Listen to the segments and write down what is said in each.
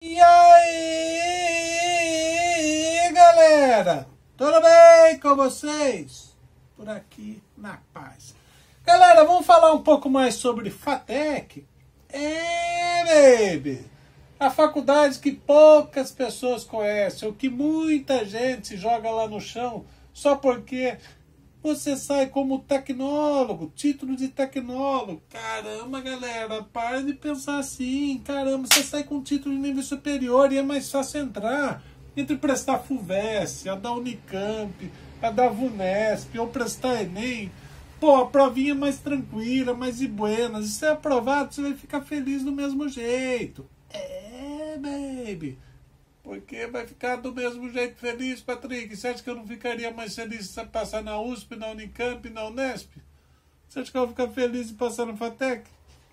E aí, galera? Tudo bem com vocês? Por aqui, na paz. Galera, vamos falar um pouco mais sobre FATEC? Baby! A faculdade que poucas pessoas conhecem, ou que muita gente joga lá no chão, só porque você sai como tecnólogo, título de tecnólogo. Caramba, galera, para de pensar assim. Caramba, você sai com título de nível superior e é mais fácil entrar. Entre prestar FUVEST, a da Unicamp, a da VUNESP, ou prestar Enem. Pô, a provinha é mais tranquila, mais de buenas. Se você é aprovado, você vai ficar feliz do mesmo jeito. Baby. Porque vai ficar do mesmo jeito feliz, Patrick? Você acha que eu não ficaria mais feliz se passar na USP, na Unicamp, na Unesp? Você acha que eu vou ficar feliz de passar no FATEC?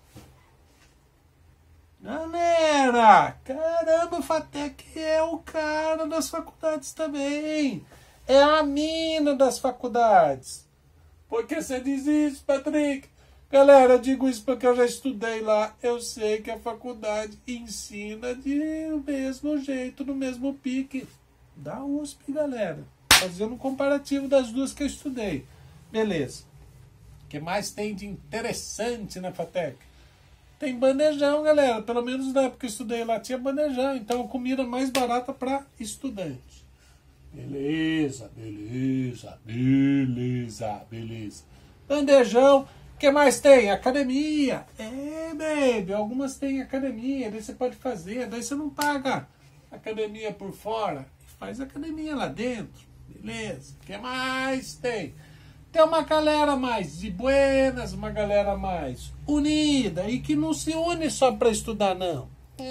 Galera, caramba, o FATEC é o cara das faculdades também. É a mina das faculdades. Por que você diz isso, Patrick? Galera, eu digo isso porque eu já estudei lá. Eu sei que a faculdade ensina do mesmo jeito, no mesmo pique da USP, galera. Fazendo um comparativo das duas que eu estudei. Beleza. O que mais tem de interessante na FATEC? Tem bandejão, galera. Pelo menos na época que eu estudei lá tinha bandejão. Então, comida mais barata para estudantes. Beleza, beleza, beleza, beleza. Bandejão. O que mais tem? Academia. Baby, algumas têm academia, daí você pode fazer, daí você não paga academia por fora, faz academia lá dentro, beleza. O que mais tem? Tem uma galera mais de buenas, uma galera mais unida, e que não se une só para estudar, não.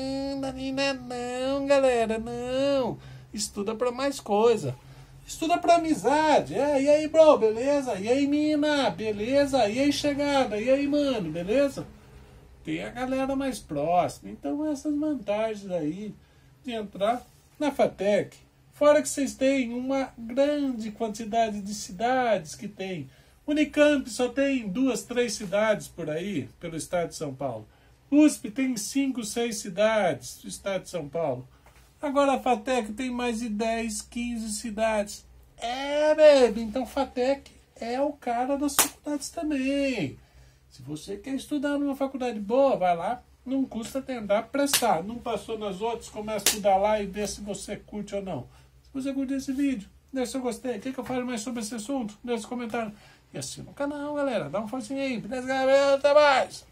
Não, galera, não. Estuda para mais coisa. Estuda pra amizade. E aí, bro, beleza? E aí, mina, beleza? E aí, chegada? E aí, mano, beleza? Tem a galera mais próxima. Então, essas vantagens aí de entrar na FATEC. Fora que vocês têm uma grande quantidade de cidades que tem. Unicamp só tem 2, 3 cidades por aí, pelo estado de São Paulo. USP tem 5, 6 cidades do estado de São Paulo. Agora a FATEC tem mais de 10, 15 cidades. Baby, então FATEC é o cara das faculdades também. Se você quer estudar numa faculdade boa, vai lá, não custa tentar prestar. Não passou nas outras, começa a estudar lá e vê se você curte ou não. Se você curte esse vídeo, deixa seu gostei. Quer que eu fale mais sobre esse assunto? Deixa um comentário. E assina o canal, galera. Dá um forcinho aí. Beleza, galera? Até mais!